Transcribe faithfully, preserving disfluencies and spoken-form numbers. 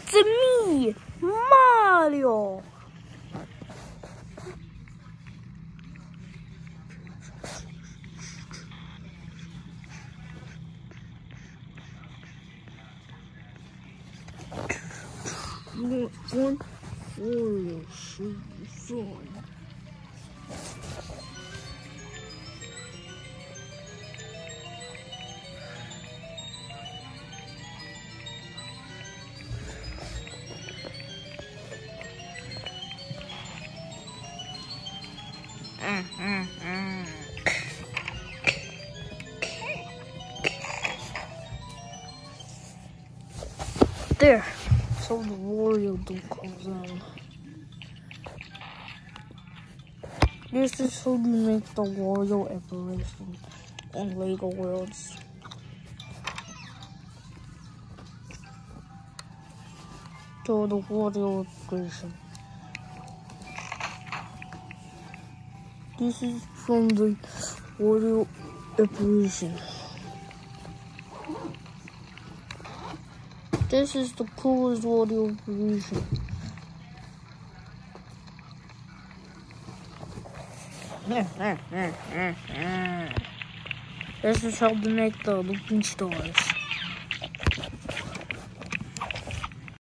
It's me, Mario. One for your fun. Mm, mm, mm. There, so the Wario do comes in. This is how you make the Wario apparition on Lego Worlds. So the Wario apparition. This is from the Wario apparition. This is the coolest Wario apparition. This is how to make the looking stars.